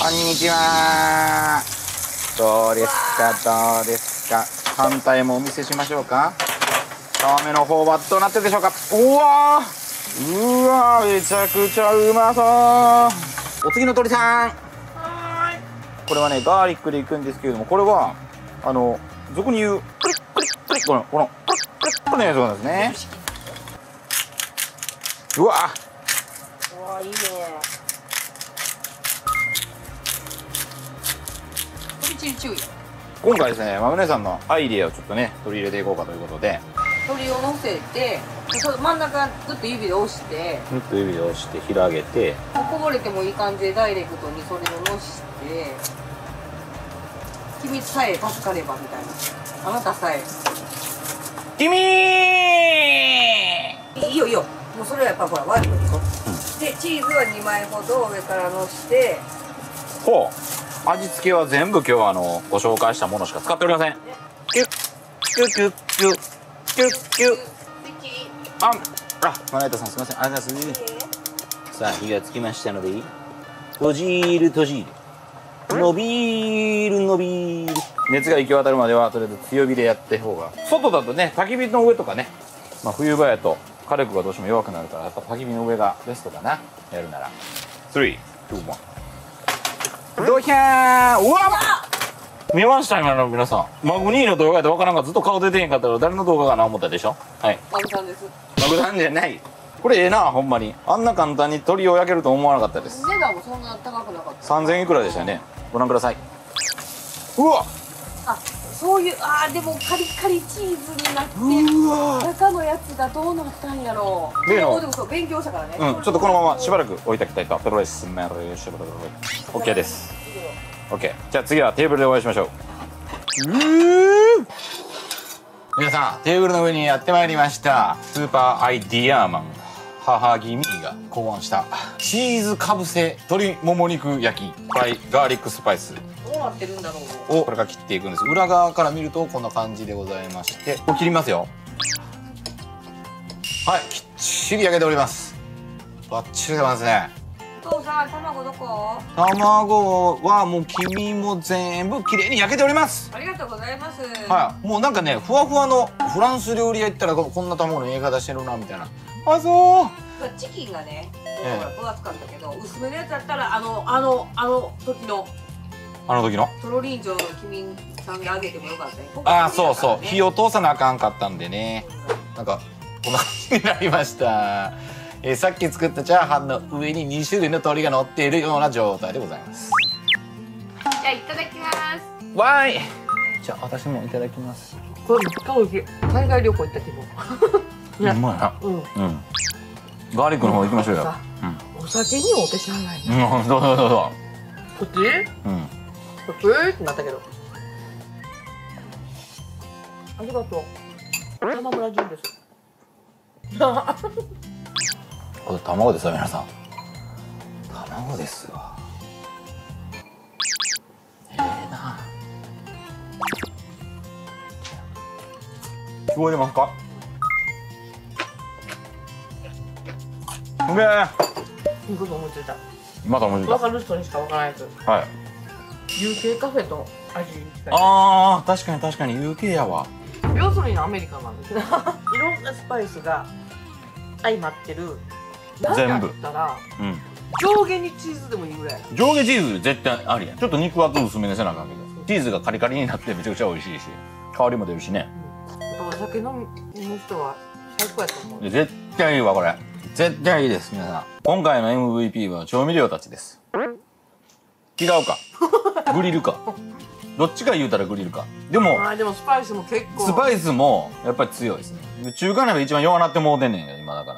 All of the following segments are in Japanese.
こんにちは。どうですかどうですか。反対もお見せしましょうか。皮目の方はどうなってるでしょうか。うわめちゃくちゃうまそう。お次の鳥さん。これはねガーリックでいくんですけれども、これは俗に言うクリックリックリッこのクリックリックのやつなんですね。うわいいね。飛び散り注意。 今回ですねマグネさんのアイディアをちょっとね取り入れていこうかということで、 鳥を乗せて真ん中グッと指で押してグッと指で押して広げて、 こぼれてもいい感じでダイレクトにそれを乗して、君さえ助かればみたいな、あなたさえ君いいよいいよ。もうそれはやっぱほらワイルドでしょ、でチーズは2枚ほど上からのして、 ほう味付けは全部今日はご紹介したものしか使っておりません。キュッキュッキュッキュッキュッキュッまな板さんすみません、ありがとうございます。さあ火がつきましたので閉じる閉じる伸びる伸びる。熱が行き渡るまではとりあえず強火でやって方が、外だとね焚き火の上とかね、冬場やと火力がどうしても弱くなるから、やっぱ焚き火の上がベストかな、やるなら。3、2、1ドヒャー。うわっ見ました今の皆さん。マグニーの動画でわからんかずっと顔出てへんかったら誰の動画かな思ったでしょ。はい、 マグさんです。 マグさんじゃない。これええな、ほんまにあんな簡単に鶏を焼けると思わなかったです。 値段もそんな高くなかった。 3000円いくらでしたね。ご覧ください。うわそういうでもカリカリチーズになって中のやつがどうなったんやろう。 例のでもそう勉強したからね。 ちょっとこのまましばらく置いておきたいと。プロレスメルしばらく OK です。 OK、 じゃあ次はテーブルでお会いしましょう。皆さんテーブルの上にやってまいりました。スーパーアイディアマン母君が考案したチーズかぶせ鶏もも肉焼きフライガーリックスパイスどうなってるんだろうをこれから切っていくんです。裏側から見るとこんな感じでございまして、これ切りますよ。はい、きっちり焼けております。バッチリ出ますね。 お父さん卵どこ？ 卵はもう黄身も全部きれいに焼けております。 ありがとうございます。 はい、もうなんかねふわふわのフランス料理屋行ったらこんな卵の言い方してるなみたいな。そうチキンがね分厚かったけど、薄めのやつだったら時のトロリンジョの君さんであげてもよかったね。 そうそう、火を通さなあかんかったんでね、なんかこんな感じになりました。さっき作ったチャーハンの上に2種類の鶏が乗っているような状態でございます。 じゃあいただきます。 わーい。じゃあ私もいただきます。 これめっちゃ美味しい。海外旅行行った気分。 うまいな。ガーリックの方行きましょうよ。 お酒にお手しゃあない。 どうこっち？こっちってなったけど。ありがとう。山村淳です。 これ卵ですわ皆さん。卵ですわ。な。聞こえてますか？うめえ。 いいこと思いついた。 また思いついた。 わかる人にしかわからないやつ。 はい。 UK カフェと味に近い。 確かに確かに UK やわ。 要するにアメリカなんですね。いろんなスパイスが相まってる。 全部。 だったら、上下にチーズでもいいぐらい。 上下チーズ絶対ありやん。ちょっと肉厚薄めにせなあかんけど、チーズがカリカリになってめちゃくちゃ美味しいし、香りも出るしね。 お酒飲む人は最高やと思う。 絶対いいわこれ。絶対いいです皆さん。今回の MVP は調味料たちです。違うか。グリルか。どっちか言うたらグリルか。でもスパイスも結構。 スパイスもやっぱり強いですね。中華鍋一番弱なってもうてんねんよ今だから。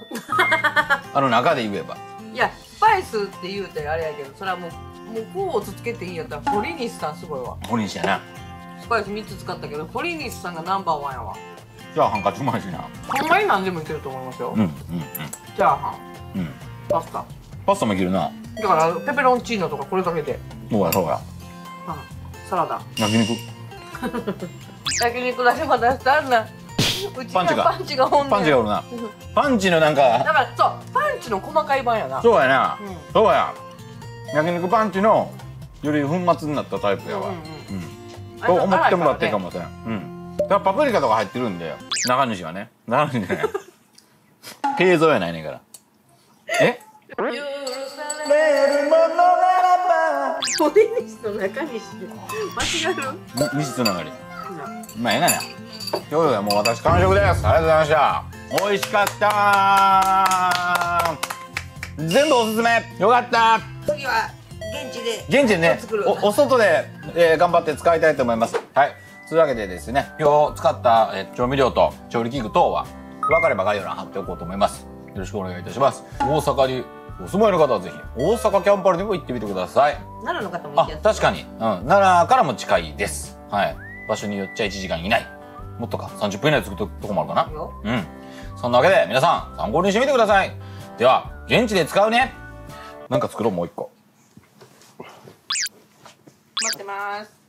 中で言えば。 いやスパイスって言うてあれやけど、それはもうこうをつけていいんやったら堀西さんすごいわ。 堀西やな。 スパイス3つ使ったけど堀西さんがナンバーワンやわ。 チャーハン勝ちうまいしな。 ほんまに何でもいけると思いますよ。チャーハン、パスタ。 パスタもいけるな。 だからペペロンチーノとかこれだけで。 そうやそうや。 サラダ。 焼肉。 焼肉だけまだしたんだ。うちにはパンチがほんねん。 パンチがおるな。パンチのなんか。 だからそうパンチの細かい版やな。 そうやな。そうや。焼肉パンチのより粉末になったタイプやわ。 うんと思ってもらっていいかもしれん。だからパプリカとか入ってるんで、中西はね。中西ね。形像やないねんから。え？ 許されるものならば森西と中西間違える？ 西つながり。まあええがな。ということでもう私完食です。ありがとうございました。美味しかったー。全部おすすめ。よかった。 次は現地でねお外で、頑張って使いたいと思います。はい。というわけでですね、今日使った、調味料と調理器具等は分かれば概要欄貼っておこうと思います。よろしくお願いいたします。大阪にお住まいの方はぜひ大阪キャンパルにも行ってみてください。 奈良の方も行ってやすい。 確かに、奈良からも近いです。はい。場所によっちゃ1時間以内、もっとか30分以内で着くとこもあるかな。そんなわけで皆さん参考にしてみてください。では現地で使うね。なんか作ろう。もう一個待ってます。